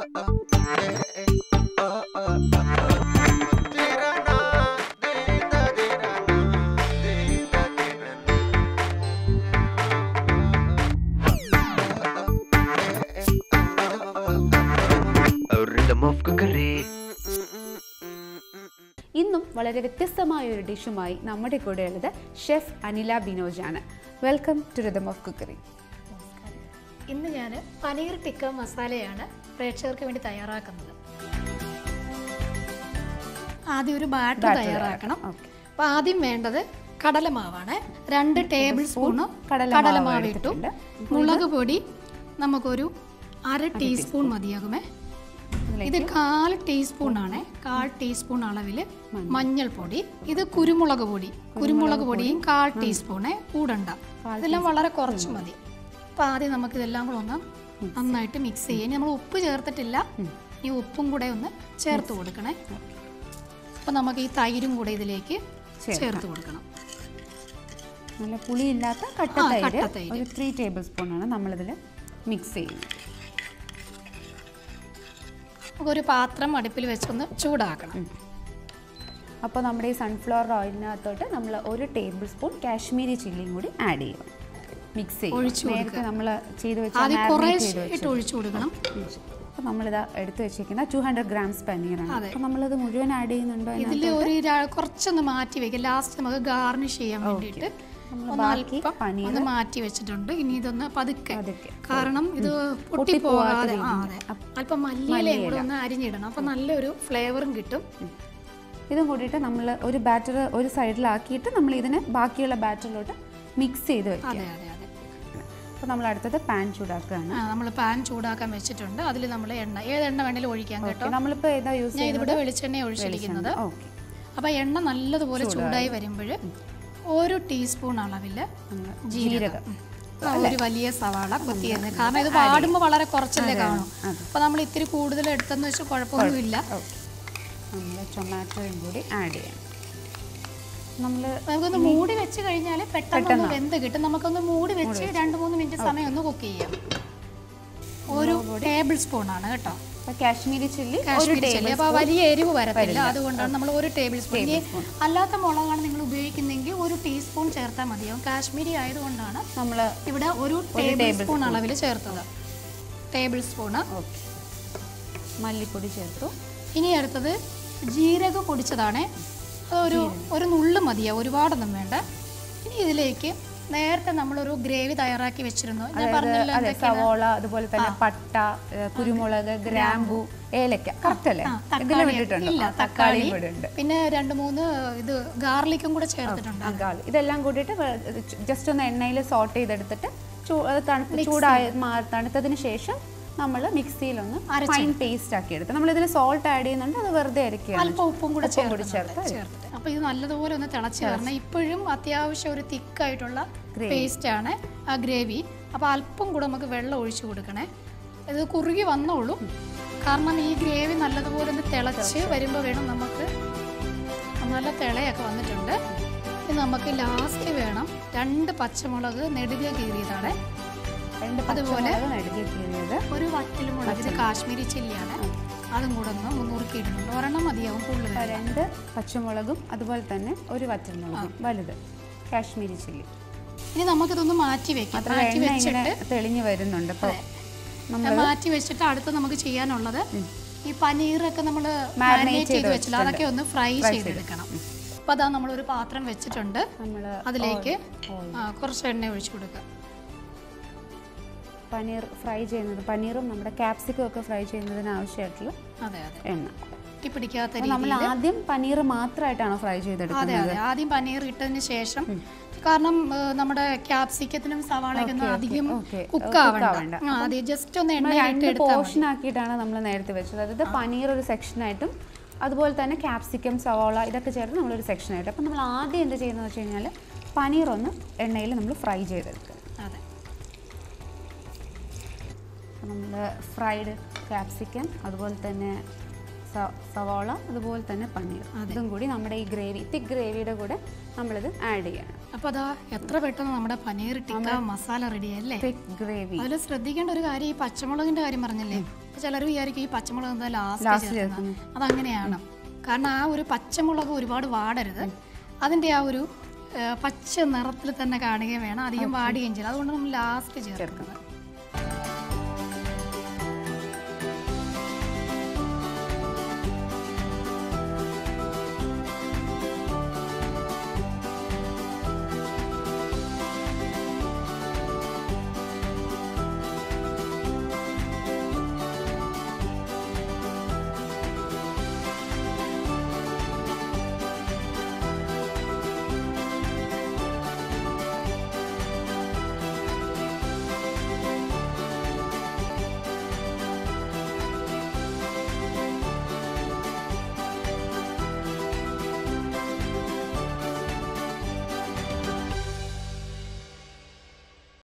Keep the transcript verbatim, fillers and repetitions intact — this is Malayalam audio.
ഇന്നും വളരെ വ്യത്യസ്തമായ ഒരു ഡിഷുമായി നമ്മുടെ കൂടെയുള്ളത് ഷെഫ് അനില ബിനോജ് ആണ്. Welcome to rhythm of cookery. ഇന്ന് ഞാൻ പനീർ ടിക്ക മസാലയാണ് പ്രേക്ഷകർക്ക് വേണ്ടി തയ്യാറാക്കുന്നത്. ആദ്യം ഒരു ബാറ്റർ തയ്യാറാക്കണം. അപ്പോൾ ആദ്യം വേണ്ടത് കടലമാവാണ്. രണ്ട് ടേബിൾ സ്പൂണ് കടലമാവ് ഇട്ടു. മുളക് പൊടി നമുക്കൊരു അര ടീസ്പൂൺ മതിയാകുമേ. ഇത് കാൽ ടീസ്പൂണാണ്. കാൽ ടീസ്പൂൺ അളവിൽ മഞ്ഞൾപ്പൊടി. ഇത് കുരുമുളക് പൊടി. കുരുമുളക് പൊടിയും കാൽ ടീസ്പൂണേ കൂടണ്ട. ഇതെല്ലാം വളരെ കുറച്ച് മതി. അപ്പോൾ ആദ്യം നമുക്ക് ഇതെല്ലാം കൂടെ ഒന്ന് നന്നായിട്ട് മിക്സ് ചെയ്യാം. നമ്മൾ ഉപ്പ് ചേർത്തിട്ടില്ല. ഈ ഉപ്പും കൂടെ ഒന്ന് ചേർത്ത് കൊടുക്കണേ. അപ്പോൾ നമുക്ക് ഈ തൈരും കൂടെ ഇതിലേക്ക് ചേർത്ത് കൊടുക്കണം. നല്ല പുളിയില്ലാത്ത കട്ട തൈര് ഒരു ത്രീ ടേബിൾ സ്പൂണാണ് നമ്മളിതിൽ മിക്സ് ചെയ്യുന്നത്. ഒരു പാത്രം അടുപ്പിൽ വെച്ചൊന്ന് ചൂടാക്കണം. അപ്പോൾ നമ്മുടെ ഈ സൺഫ്ലവർ ഓയിലിനകത്തോട്ട് നമ്മൾ ഒരു ടേബിൾ സ്പൂൺ കാശ്മീരി ചില്ലിയും കൂടി ആഡ് ചെയ്യും. മിക്സ് ചെയ്യും. നേരത്തെ നമ്മൾ ചെയ്ത് വെച്ച് ഒഴിച്ചു കൊടുക്കണം. അപ്പോൾ നമ്മളിത് എടുത്ത് വെച്ചിരിക്കുന്ന ടു ഹൺഡ്രഡ് ഗ്രാംസ് പനീറാണ്. അപ്പോൾ നമ്മളത് മുഴുവൻ ആഡ് ചെയ്യുന്നുണ്ടോ? ഇതിൽ ഒരു കുറച്ചൊന്ന് മാറ്റി വെക്കാം. ലാസ്റ്റ് നമുക്ക് ഗാർണിഷ് ചെയ്യാൻ വേണ്ടിയിട്ട് ഒന്ന് മാറ്റി വെച്ചിട്ടുണ്ട്. ഇനി ഇതൊന്ന് പതുക്കെ, കാരണം ഇത് പൊട്ടിപ്പോകാതെ അല്പം മല്ലിയിലയും കൂടെ ഒന്ന് അരിഞ്ഞിടണം. അപ്പം നല്ലൊരു ഫ്ലേവറും കിട്ടും. ഇതും കൂടിയിട്ട് നമ്മൾ ഒരു ബാറ്റർ ഒരു സൈഡിലാക്കിയിട്ട് നമ്മൾ ഇതിനെ ബാക്കിയുള്ള ബാറ്ററിലോട്ട് മിക്സ് ചെയ്ത് വെക്കുക. അതെ അതെ അതെ. അപ്പോൾ നമ്മൾ അടുത്തത് പാൻ ചൂടാക്കുകയാണ്. നമ്മൾ പാൻ ചൂടാക്കാൻ വെച്ചിട്ടുണ്ട്. അതിൽ നമ്മൾ എണ്ണ, ഏത് എണ്ണ വേണമെങ്കിലും ഒഴിക്കാം കേട്ടോ. നമ്മളിപ്പോൾ ഏതാ യൂസ് ചെയ്യുന്നത്? ഇവിടെ വെളിച്ചെണ്ണ ഒഴിച്ചിരിക്കുന്നത്. അപ്പോൾ എണ്ണ നല്ലതുപോലെ ചൂടായി വരുമ്പോൾ ഒരു ടീസ്പൂൺ അളവിൽ ജീരകം, ഒരു വലിയ സവാള കൊത്തിയിരുന്നത്. കാരണം ഇത് പാടുമ്പോൾ വളരെ കുറച്ചല്ലേ കാണും. അപ്പോൾ നമ്മൾ ഇത്തിരി കൂടുതൽ എടുത്തെന്ന് വെച്ചാൽ കുഴപ്പമൊന്നുമില്ല. നമ്മൾ ടൊമാറ്റോയും കൂടി ആഡ് ചെയ്യാം. നമ്മൾ നമുക്കൊന്ന് മൂടി വെച്ച് കഴിഞ്ഞാൽ പെട്ടെന്ന് വെന്ത് കിട്ടും. നമുക്കൊന്ന് മൂടി വെച്ച് രണ്ട് മൂന്ന് മിനിറ്റ് സമയം ഒന്ന് കുക്ക് ചെയ്യാം. ഒരു ടേബിൾ സ്പൂൺ ആണ് കേട്ടോ കാശ്മീരി ചില്ലി. കാശ്മീരി ചില്ലി അപ്പോൾ വലിയ എരിവ് വരത്തില്ല. അതുകൊണ്ടാണ് നമ്മൾ ഒരു ടേബിൾ സ്പൂൺ. അല്ലാത്ത മുളകാണ് നിങ്ങൾ ഉപയോഗിക്കുന്നെങ്കിൽ ഒരു ടീസ്പൂൺ ചേർത്താൽ മതിയാവും. കാശ്മീരി ആയതുകൊണ്ടാണ് നമ്മൾ ഇവിടെ ഒരു ടേബിൾ സ്പൂൺ അളവിൽ ചേർത്തത്. ടേബിൾ സ്പൂണ് മല്ലിപ്പൊടി ചേർത്തു. ഇനി അടുത്തത് ജീരകം പൊടിച്ചതാണ്. അതൊരു ഒരു നുള്ള് മതിയാവും, ഒരുപാടൊന്നും വേണ്ട. ഇനി ഇതിലേക്ക് നേരത്തെ നമ്മളൊരു ഗ്രേവി തയ്യാറാക്കി വെച്ചിരുന്നു. ഞാൻ പറഞ്ഞല്ലോ, സവോള, അതുപോലെ തന്നെ പട്ട, കുരുമുളക്, ഗ്രാമ്പു, ഏലക്ക, കറക്റ്റ് അല്ലേ? തക്കാളി, പിന്നെ രണ്ട് മൂന്ന് ഇത് ഗാർലിക്കും കൂടെ ചേർത്തിട്ടുണ്ട്. ഇതെല്ലാം കൂടിയിട്ട് ജസ്റ്റ് ഒന്ന് എണ്ണയിൽ സോട്ട് ചെയ്തെടുത്തിട്ട് ചൂടായ തണുത്തതിന് ശേഷം നമ്മൾ മിക്സിയിലൊന്ന് ഫൈൻ പേസ്റ്റ് ആക്കി എടുത്ത് നമ്മൾ ഇതിൽ സോൾട്ട് ആഡ് ചെയ്യുന്നുണ്ട്. അത് വെറുതെ അരക്കുക, അല്പം ഉപ്പും കൂടെ ചേർത്ത്. അപ്പോൾ ഇത് നല്ലതുപോലെ ഒന്ന് തിളച്ച് വരണം. ഇപ്പോഴും അത്യാവശ്യം ഒരു തിക്കായിട്ടുള്ള പേസ്റ്റ് ആണ് ആ ഗ്രേവി. അപ്പോൾ അല്പം കൂടെ നമുക്ക് വെള്ളം ഒഴിച്ചു കൊടുക്കണേ. ഇത് കുറുകി വന്നോളൂ. കാരണം ഈ ഗ്രേവി നല്ലതുപോലെ ഒന്ന് തിളച്ച് വരുമ്പോൾ വേണം നമുക്ക്. നല്ല തിളയൊക്കെ വന്നിട്ടുണ്ട്. ഇത് നമുക്ക് ലാസ്റ്റ് വേണം രണ്ട് പച്ചമുളക് നെടുക കീറിയതാണ്. അതുപോലെ ഒരു വറ്റൽമുളക്, ഇത് കാശ്മീരി ചില്ലിയാണ്. അതും കൂടെ ഒന്ന് മുന്നൂറുക്കി ഇടുന്നുണ്ട്. ഒരെണ്ണം മതിയാവും. കൂടുതൽ രണ്ട് പച്ചമുളകും അതുപോലെ തന്നെ ഒരു വറ്റൽമുളകും വലുത് കാശ്മീരി ചില്ലി. ഇനി നമുക്കിതൊന്ന് മാറ്റി വെക്കാം. മാറ്റി വെച്ചിട്ട് തെളിഞ്ഞു വരുന്നുണ്ട്. മാറ്റി വെച്ചിട്ട് അടുത്ത് നമുക്ക് ചെയ്യാനുള്ളത് ഈ പനീറൊക്കെ നമ്മൾ മാരിനേറ്റ് ചെയ്ത് വെച്ചില്ല, അതൊക്കെ ഒന്ന് ഫ്രൈ ചെയ്തെടുക്കണം. അപ്പോൾ അതാ നമ്മളൊരു പാത്രം വെച്ചിട്ടുണ്ട്. അതിലേക്ക് കുറച്ച് എണ്ണ ഒഴിച്ചു കൊടുക്കുക. പനീർ ഫ്രൈ ചെയ്യുന്നത്, പനീറും നമ്മുടെ ക്യാപ്സിക്കം ഒക്കെ ഫ്രൈ ചെയ്യുന്നതിന് ആവശ്യമായിട്ടുള്ള എണ്ണ പിടിക്കാത്ത നമ്മൾ ആദ്യം പനീർ മാത്രമായിട്ടാണ് ഫ്രൈ ചെയ്തെടുക്കുന്നത്. അതെ അതെ, ആദ്യം പനീർ ഇട്ടതിന് ശേഷം. കാരണം നമ്മുടെ ക്യാപ്സിക്കത്തിനും സവാളയ്ക്കൊന്നും അധികം കുക്കാവണ്ട. ജസ്റ്റ് ഒന്ന് എണ്ണ പോർഷൻ ആക്കിയിട്ടാണ് നമ്മൾ നേരത്തെ വെച്ചത്. അതായത് പനീർ ഒരു സെക്ഷനായിട്ടും അതുപോലെ തന്നെ ക്യാപ്സിക്കം, സവാള ഇതൊക്കെ ചേർത്ത് നമ്മളൊരു സെക്ഷനായിട്ട്. അപ്പം നമ്മൾ ആദ്യം എന്ത് ചെയ്യുന്നത് വെച്ച് കഴിഞ്ഞാൽ പനീർ ഒന്ന് എണ്ണയിൽ നമ്മൾ ഫ്രൈ ചെയ്തെടുക്കുക. അതെ, നമ്മൾ ഫ്രൈഡ് ക്യാപ്സിക്കം, അതുപോലെ തന്നെ സവാള, അതുപോലെ തന്നെ പനീർ, ഇതും കൂടി നമ്മുടെ ഈ ഗ്രേവി തിക്ക് ഗ്രേവിയുടെ കൂടെ നമ്മളിത് ആഡ് ചെയ്യണം. അപ്പോൾ അതാ എത്ര പെട്ടെന്ന് നമ്മുടെ പനീർ ടിക്ക മസാല റെഡി അല്ലേ. ഗ്രേവി. അതിൽ ശ്രദ്ധിക്കേണ്ട ഒരു കാര്യം ഈ പച്ചമുളകിന്റെ കാര്യം പറഞ്ഞല്ലേ. ചിലർ വിചാരിക്കും ഈ പച്ചമുളക് എന്താ ലാസ്റ്റ് ചേർക്കുന്നത്. അതങ്ങനെയാണ്. കാരണം ആ ഒരു പച്ചമുളക് ഒരുപാട് വാടരുത്. അതിൻ്റെ ആ ഒരു പച്ച നിറത്തിൽ തന്നെ കാണുകയും വേണം, അധികം വാടുകയും ചെയ്യും. അതുകൊണ്ട് നമ്മൾ ലാസ്റ്റ് ചേർക്കുന്നത്.